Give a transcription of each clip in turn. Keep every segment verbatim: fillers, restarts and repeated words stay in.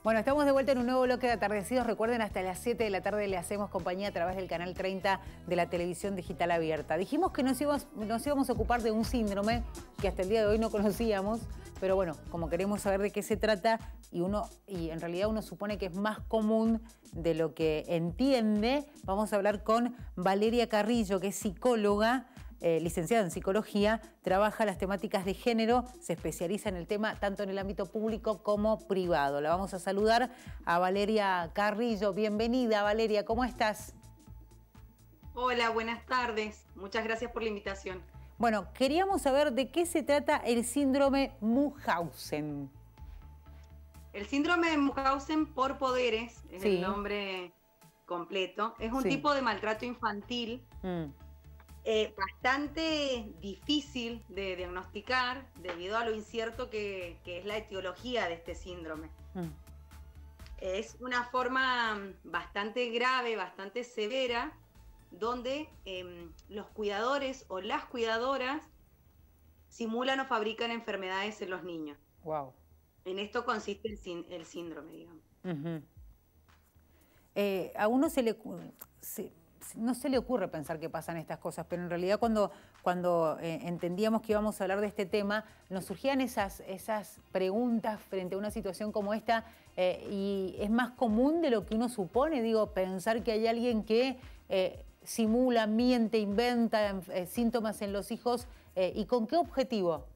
Bueno, estamos de vuelta en un nuevo bloque de Atardecidos. Recuerden, hasta las siete de la tarde le hacemos compañía a través del canal treinta de la televisión digital abierta. Dijimos que nos íbamos, nos íbamos a ocupar de un síndrome que hasta el día de hoy no conocíamos, pero bueno, como queremos saber de qué se trata y, uno, y en realidad uno supone que es más común de lo que entiende, vamos a hablar con Valeria Carrillo, que es psicóloga, Eh, licenciada en psicología, trabaja las temáticas de género, se especializa en el tema tanto en el ámbito público como privado. La vamos a saludar a Valeria Carrillo. Bienvenida, Valeria, ¿cómo estás? Hola, buenas tardes. Muchas gracias por la invitación. Bueno, queríamos saber de qué se trata el síndrome Munchausen. El síndrome de Munchausen por poderes, es Sí. el nombre completo, es un Sí. tipo de maltrato infantil Mm. Eh, bastante difícil de diagnosticar debido a lo incierto que, que es la etiología de este síndrome. Mm. Es una forma bastante grave, bastante severa, donde eh, los cuidadores o las cuidadoras simulan o fabrican enfermedades en los niños. Wow. En esto consiste el, sín- el síndrome, digamos. Uh-huh. eh, a uno se le... Se... No se le ocurre pensar que pasan estas cosas, pero en realidad cuando, cuando eh, entendíamos que íbamos a hablar de este tema, nos surgían esas, esas preguntas frente a una situación como esta, eh, y es más común de lo que uno supone, digo, pensar que hay alguien que eh, simula, miente, inventa eh, síntomas en los hijos, eh, ¿y con qué objetivo?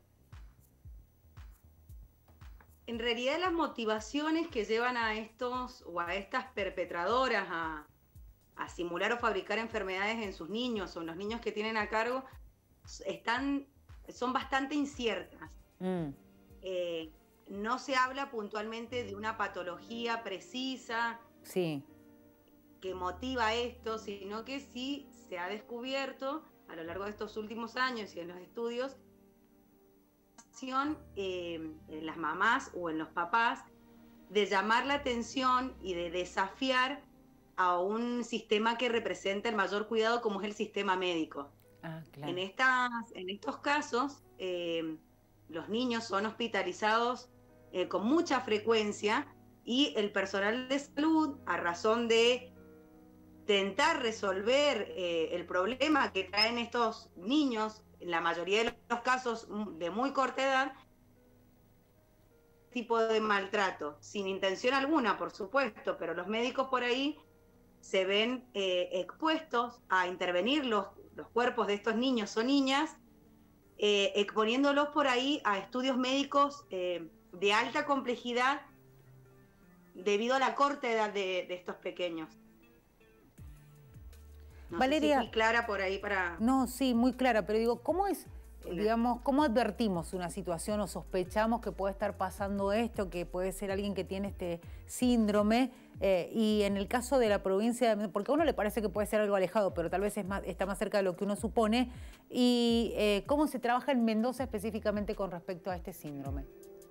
En realidad las motivaciones que llevan a estos o a estas perpetradoras a a simular o fabricar enfermedades en sus niños o en los niños que tienen a cargo, están, son bastante inciertas. Mm. Eh, no se habla puntualmente de una patología precisa sí. que motiva esto, sino que sí se ha descubierto a lo largo de estos últimos años y en los estudios, eh, en las mamás o en los papás, de llamar la atención y de desafiar a un sistema que representa el mayor cuidado, como es el sistema médico. Ah, claro. En, estas, en estos casos, eh, los niños son hospitalizados eh, con mucha frecuencia y el personal de salud, a razón de intentar resolver eh, el problema que traen estos niños, en la mayoría de los casos de muy corta edad, tipo de maltrato, sin intención alguna, por supuesto, pero los médicos por ahí se ven eh, expuestos a intervenir los, los cuerpos de estos niños o niñas, eh, exponiéndolos por ahí a estudios médicos eh, de alta complejidad debido a la corta edad de, de estos pequeños. No Valeria, sé si fui clara por ahí para... No, sí, muy clara, pero digo, ¿cómo es, digamos, cómo advertimos una situación o sospechamos que puede estar pasando esto, que puede ser alguien que tiene este síndrome? Eh, y en el caso de la provincia, porque a uno le parece que puede ser algo alejado, pero tal vez es más, está más cerca de lo que uno supone. ¿Y eh, cómo se trabaja en Mendoza específicamente con respecto a este síndrome?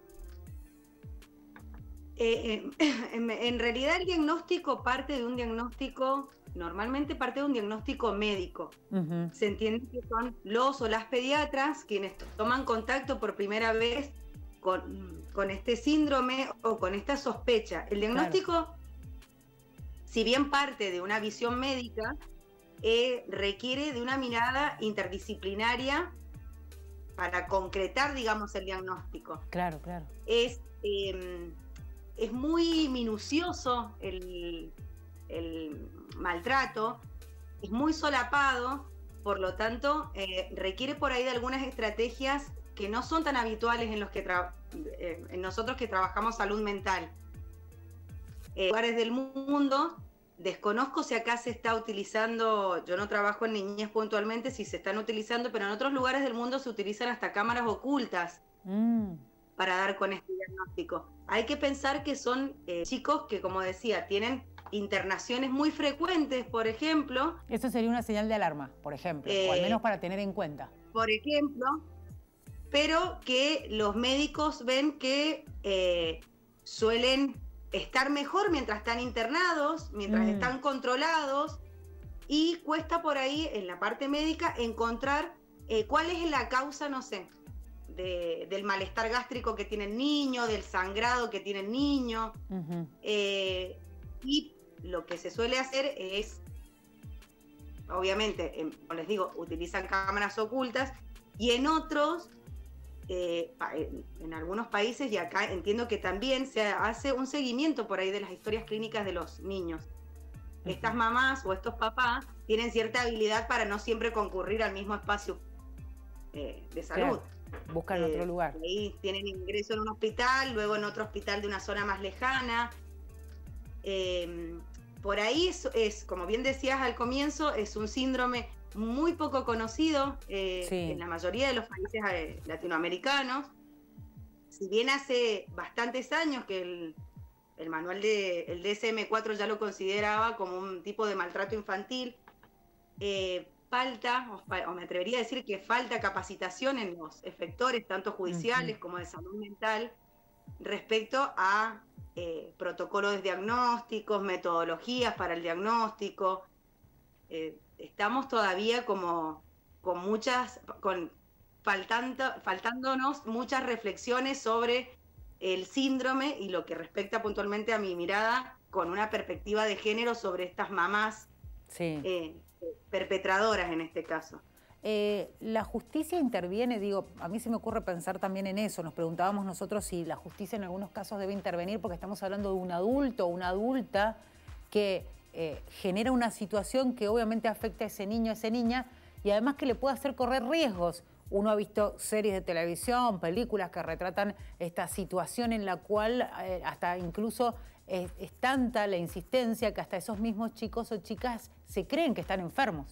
Eh, eh, en, en realidad el diagnóstico parte de un diagnóstico, normalmente parte de un diagnóstico médico. Uh-huh. Se entiende que son los o las pediatras quienes toman contacto por primera vez con, con este síndrome o con esta sospecha. El diagnóstico, claro, si bien parte de una visión médica, eh, requiere de una mirada interdisciplinaria para concretar, digamos, el diagnóstico. Claro, claro. Es, eh, es muy minucioso el, el maltrato, es muy solapado, por lo tanto, eh, requiere por ahí de algunas estrategias que no son tan habituales en, los que tra eh, en nosotros que trabajamos salud mental. En lugares del mundo, desconozco si acá se está utilizando, yo no trabajo en niñez puntualmente, si se están utilizando, pero en otros lugares del mundo se utilizan hasta cámaras ocultas mm. para dar con este diagnóstico. Hay que pensar que son eh, chicos que, como decía, tienen internaciones muy frecuentes, por ejemplo. Eso sería una señal de alarma, por ejemplo, eh, o al menos para tener en cuenta. Por ejemplo, pero que los médicos ven que eh, suelen estar mejor mientras están internados, mientras mm. están controlados, y cuesta por ahí, en la parte médica, encontrar eh, cuál es la causa, no sé, de, del malestar gástrico que tiene el niño, del sangrado que tiene el niño. Uh-huh. eh, y lo que se suele hacer es, obviamente, en, como les digo, utilizan cámaras ocultas, y en otros, eh, en, en algunos países, y acá entiendo que también se hace un seguimiento por ahí de las historias clínicas de los niños. Uh-huh. Estas mamás o estos papás tienen cierta habilidad para no siempre concurrir al mismo espacio eh, de salud. Claro. Buscan eh, otro lugar. Ahí tienen ingreso en un hospital, luego en otro hospital de una zona más lejana. Eh, por ahí es, es, como bien decías al comienzo, es un síndrome muy poco conocido eh, sí. en la mayoría de los países eh, latinoamericanos. Si bien hace bastantes años que el, el manual de el D S M cuatro ya lo consideraba como un tipo de maltrato infantil, eh, falta, o, o me atrevería a decir que falta capacitación en los efectores, tanto judiciales uh-huh. como de salud mental, respecto a eh, protocolos diagnósticos, metodologías para el diagnóstico. Eh, estamos todavía como con muchas, con faltando, faltándonos muchas reflexiones sobre el síndrome y lo que respecta puntualmente a mi mirada con una perspectiva de género sobre estas mamás sí. eh, perpetradoras en este caso. Eh, la justicia interviene, digo, a mí se me ocurre pensar también en eso. Nos preguntábamos nosotros si la justicia en algunos casos debe intervenir porque estamos hablando de un adulto o una adulta que eh, genera una situación que obviamente afecta a ese niño, a esa niña, y además que le puede hacer correr riesgos. Uno ha visto series de televisión, películas que retratan esta situación en la cual eh, hasta incluso es, es tanta la insistencia que hasta esos mismos chicos o chicas se creen que están enfermos.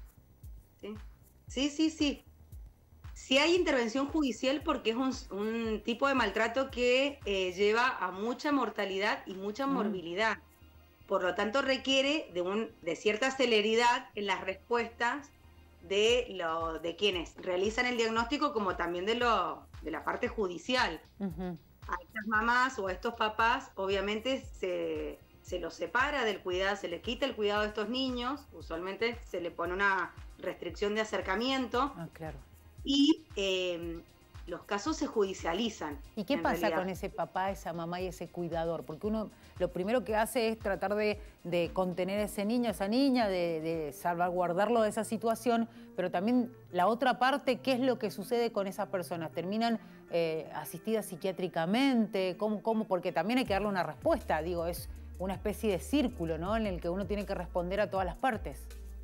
Sí. Sí, sí, sí. Sí hay intervención judicial porque es un, un tipo de maltrato que eh, lleva a mucha mortalidad y mucha mm. morbilidad. Por lo tanto, requiere de, un, de cierta celeridad en las respuestas de, lo, de quienes realizan el diagnóstico, como también de, lo, de la parte judicial. Uh-huh. A estas mamás o a estos papás, obviamente, se, se los separa del cuidado, se les quita el cuidado de estos niños, usualmente se le pone una restricción de acercamiento. Ah, claro. Y eh, los casos se judicializan. ¿Y qué pasa realidad. con ese papá, esa mamá y ese cuidador? Porque uno lo primero que hace es tratar de, de contener a ese niño, a esa niña, de, de salvaguardarlo de esa situación, pero también la otra parte, ¿qué es lo que sucede con esas personas? ¿Terminan eh, asistidas psiquiátricamente? ¿Cómo, cómo? Porque también hay que darle una respuesta, digo, es una especie de círculo, ¿no?, en el que uno tiene que responder a todas las partes.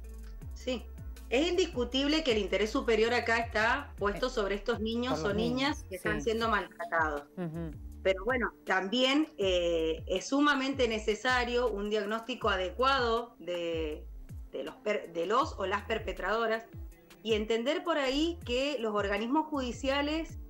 Sí. Es indiscutible que el interés superior acá está puesto sobre estos niños o niñas niños, que están sí. siendo maltratados. Uh-huh. Pero bueno, también eh, es sumamente necesario un diagnóstico adecuado de, de, los per, de los o las perpetradoras y entender por ahí que los organismos judiciales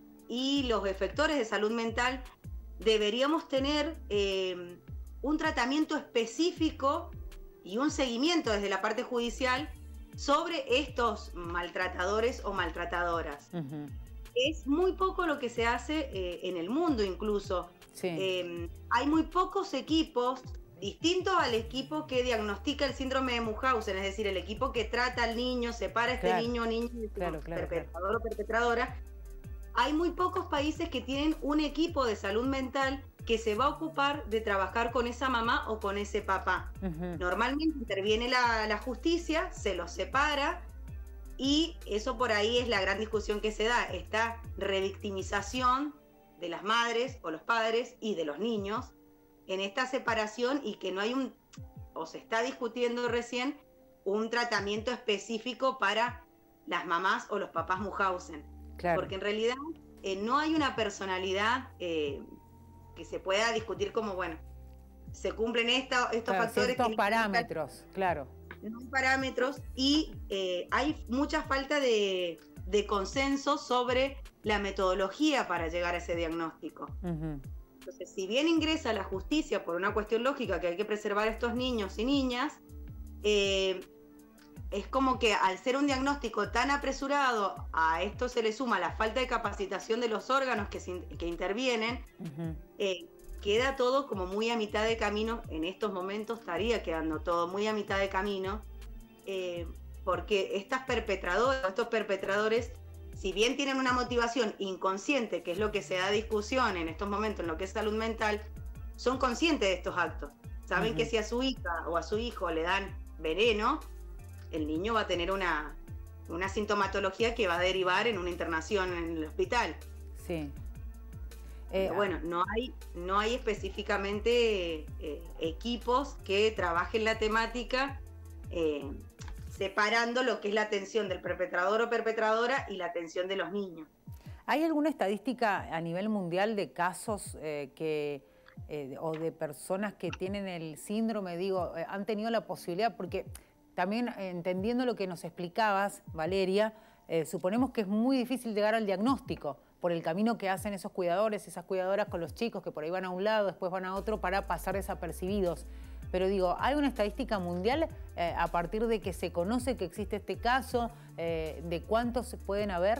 y los efectores de salud mental deberíamos tener eh, un tratamiento específico y un seguimiento desde la parte judicial sobre estos maltratadores o maltratadoras. Uh-huh. Es muy poco lo que se hace eh, en el mundo incluso. Sí. Eh, hay muy pocos equipos distintos al equipo que diagnostica el síndrome de Munchausen, es decir, el equipo que trata al niño, separa a este claro. niño o niña de claro, claro, perpetrador claro. o perpetradora. Hay muy pocos países que tienen un equipo de salud mental que se va a ocupar de trabajar con esa mamá o con ese papá. Uh-huh. Normalmente interviene la, la justicia, se los separa y eso por ahí es la gran discusión que se da, esta revictimización de las madres o los padres y de los niños en esta separación y que no hay un, o se está discutiendo recién, un tratamiento específico para las mamás o los papás Munchausen. Claro. Porque en realidad eh, no hay una personalidad eh, que se pueda discutir como, bueno, se cumplen esta, estos claro, factores. Estos parámetros, claro. No hay parámetros y eh, hay mucha falta de, de consenso sobre la metodología para llegar a ese diagnóstico. Uh-huh. Entonces, si bien ingresa la justicia por una cuestión lógica que hay que preservar a estos niños y niñas, eh, es como que al ser un diagnóstico tan apresurado, a esto se le suma la falta de capacitación de los órganos que, se, que intervienen, uh-huh. eh, queda todo como muy a mitad de camino. En estos momentos estaría quedando todo muy a mitad de camino, eh, porque estas perpetradoras, estos perpetradores si bien tienen una motivación inconsciente, que es lo que se da discusión en estos momentos en lo que es salud mental, son conscientes de estos actos. Saben uh-huh. que si a su hija o a su hijo le dan veneno, el niño va a tener una, una sintomatología que va a derivar en una internación en el hospital. Sí. Eh, bueno, no hay, no hay específicamente eh, equipos que trabajen la temática eh, separando lo que es la atención del perpetrador o perpetradora y la atención de los niños. ¿Hay alguna estadística a nivel mundial de casos eh, que, eh, o de personas que tienen el síndrome, digo, eh, han tenido la posibilidad, porque también eh, entendiendo lo que nos explicabas, Valeria, eh, suponemos que es muy difícil llegar al diagnóstico por el camino que hacen esos cuidadores, esas cuidadoras con los chicos que por ahí van a un lado, después van a otro para pasar desapercibidos. Pero digo, ¿hay una estadística mundial eh, a partir de que se conoce que existe este caso, eh, de cuántos se pueden haber?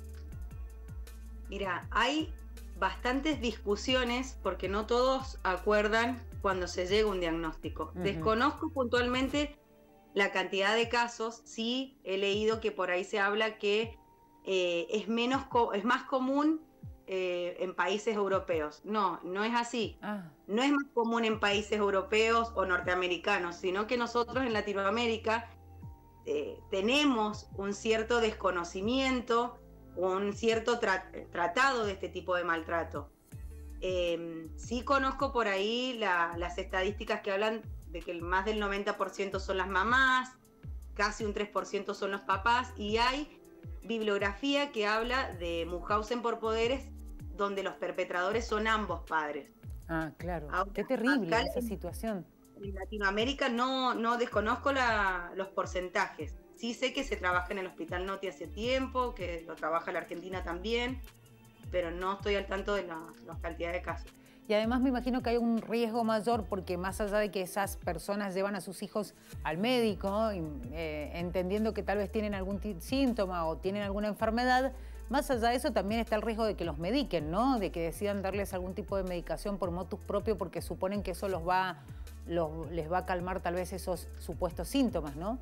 Mira, hay bastantes discusiones porque no todos acuerdan cuando se llega a un diagnóstico. Uh-huh. Desconozco puntualmente la cantidad de casos, sí he leído que por ahí se habla que eh, es, menos es más común eh, en países europeos. No, no es así. Ah. No es más común en países europeos o norteamericanos, sino que nosotros en Latinoamérica eh, tenemos un cierto desconocimiento, un cierto tra tratado de este tipo de maltrato. Eh, sí conozco por ahí la, las estadísticas que hablan de que más del noventa por ciento son las mamás, casi un tres por ciento son los papás, y hay bibliografía que habla de Munchausen por poderes, donde los perpetradores son ambos padres. Ah, claro. Ahora, qué terrible acá, esa situación. En Latinoamérica no, no desconozco la, los porcentajes. Sí sé que se trabaja en el Hospital Noti hace tiempo, que lo trabaja la Argentina también, pero no estoy al tanto de la, la cantidad de casos. Y además me imagino que hay un riesgo mayor porque más allá de que esas personas llevan a sus hijos al médico, eh, entendiendo que tal vez tienen algún síntoma o tienen alguna enfermedad, más allá de eso también está el riesgo de que los mediquen, ¿no? De que decidan darles algún tipo de medicación por motus propio porque suponen que eso los va, los, les va a calmar tal vez esos supuestos síntomas, ¿no?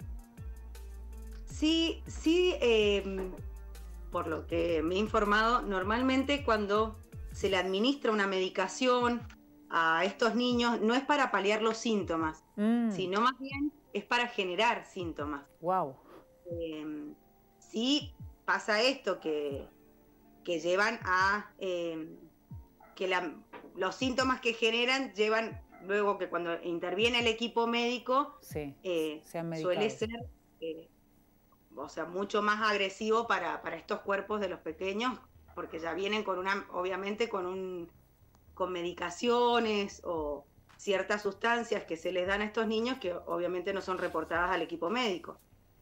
Sí, sí, eh, por lo que me he informado, normalmente cuando se le administra una medicación a estos niños no es para paliar los síntomas, mm. sino más bien es para generar síntomas. Wow. Eh, sí pasa esto que, que llevan a eh, que la, los síntomas que generan llevan luego que cuando interviene el equipo médico sí, eh, suele ser eh, o sea mucho más agresivo para, para estos cuerpos de los pequeños, porque ya vienen con una, obviamente con un, con medicaciones o ciertas sustancias que se les dan a estos niños que obviamente no son reportadas al equipo médico.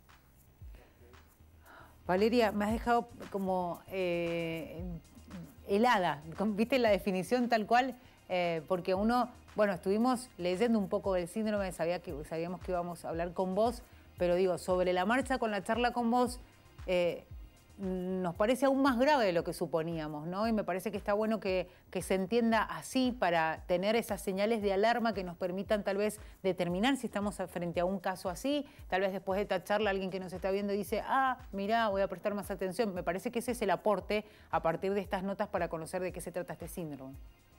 Valeria, me has dejado como eh, helada, ¿viste la definición tal cual? Eh, porque uno, bueno, estuvimos leyendo un poco del síndrome, sabía que, sabíamos que íbamos a hablar con vos, pero digo, sobre la marcha con la charla con vos, eh, nos parece aún más grave de lo que suponíamos, ¿no? Y me parece que está bueno que, que se entienda así para tener esas señales de alarma que nos permitan tal vez determinar si estamos frente a un caso así. Tal vez después de esta charla alguien que nos está viendo dice, ah, mirá, voy a prestar más atención. Me parece que ese es el aporte a partir de estas notas para conocer de qué se trata este síndrome.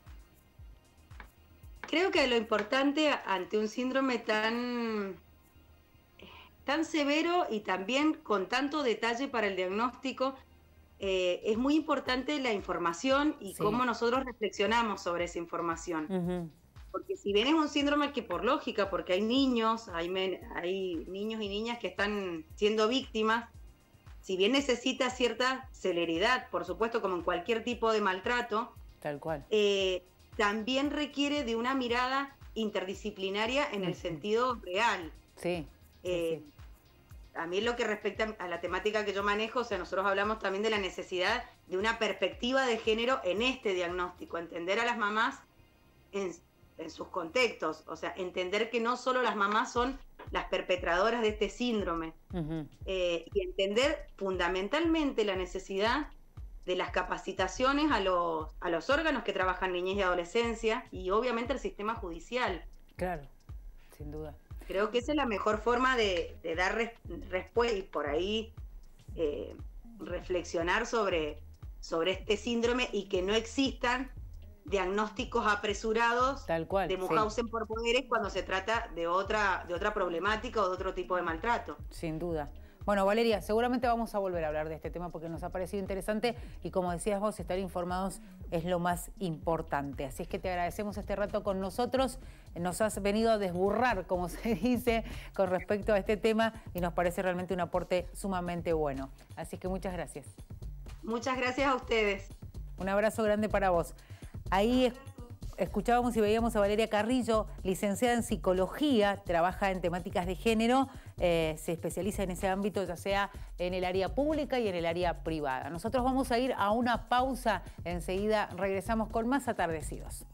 Creo que lo importante ante un síndrome tan... tan severo y también con tanto detalle para el diagnóstico, eh, es muy importante la información y sí. cómo nosotros reflexionamos sobre esa información. Uh-huh. Porque si bien es un síndrome que por lógica, porque hay niños, hay, men, hay niños y niñas que están siendo víctimas, si bien necesita cierta celeridad, por supuesto, como en cualquier tipo de maltrato, tal cual. Eh, también requiere de una mirada interdisciplinaria en uh-huh. el sentido real. Sí. Eh, sí, sí. A mí lo que respecta a la temática que yo manejo, o sea, nosotros hablamos también de la necesidad de una perspectiva de género en este diagnóstico, entender a las mamás en, en sus contextos, o sea, entender que no solo las mamás son las perpetradoras de este síndrome, uh-huh. eh, y entender fundamentalmente la necesidad de las capacitaciones a los, a los órganos que trabajan niñez y adolescencia y obviamente al sistema judicial. Claro, sin duda. Creo que esa es la mejor forma de, de dar res, respuesta y por ahí, eh, reflexionar sobre, sobre este síndrome y que no existan diagnósticos apresurados Tal cual, de Munchausen sí. por poderes cuando se trata de otra, de otra problemática o de otro tipo de maltrato. Sin duda. Bueno, Valeria, seguramente vamos a volver a hablar de este tema porque nos ha parecido interesante y como decías vos, estar informados es lo más importante. Así es que te agradecemos este rato con nosotros. Nos has venido a desburrar, como se dice, con respecto a este tema y nos parece realmente un aporte sumamente bueno. Así es que muchas gracias. Muchas gracias a ustedes. Un abrazo grande para vos. Ahí escuchábamos y veíamos a Valeria Carrillo, licenciada en psicología, trabaja en temáticas de género, eh, se especializa en ese ámbito, ya sea en el área pública y en el área privada. Nosotros vamos a ir a una pausa, enseguida regresamos con más Atardecidos.